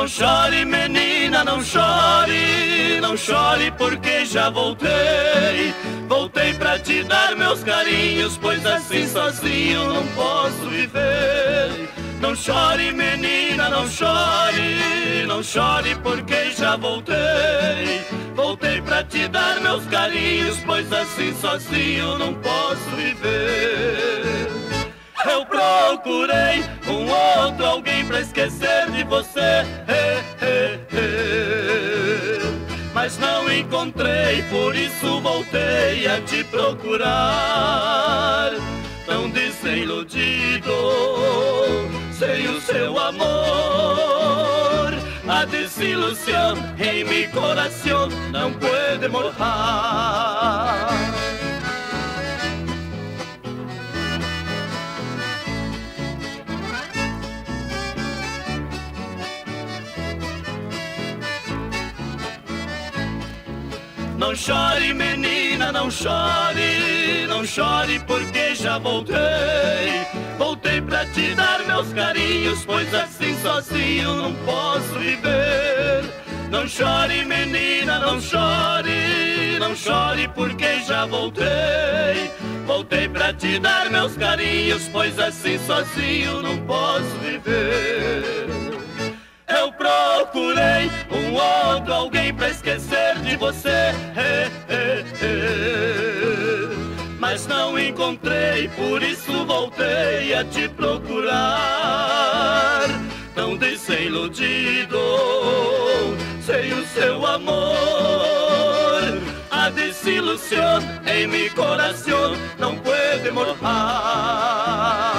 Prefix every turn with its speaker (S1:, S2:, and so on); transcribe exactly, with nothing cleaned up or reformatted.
S1: Não chore, menina, não chore, não chore porque já voltei. Voltei pra te dar meus carinhos, pois assim sozinho não posso viver. Não chore, menina, não chore, não chore porque já voltei. Voltei pra te dar meus carinhos, pois assim sozinho não posso viver. Eu procurei um outro alguém pra esquecer de você, eh, eh, eh. Mas não encontrei, por isso voltei a te procurar. Tão desiludido, sem o seu amor, a desilusão em mi coração não pode morrer. Não chore, menina, não chore, não chore porque já voltei. Voltei pra te dar meus carinhos, pois assim sozinho não posso viver. Não chore, menina, não chore, não chore porque já voltei. Voltei pra te dar meus carinhos, pois assim sozinho não posso viver. Eu procurei um outro alguém pra esquecer de você, eh, eh, eh. Mas não encontrei, por isso voltei a te procurar. Tão desiludido, sem o seu amor, a desilusão em mi coração não pode morrer.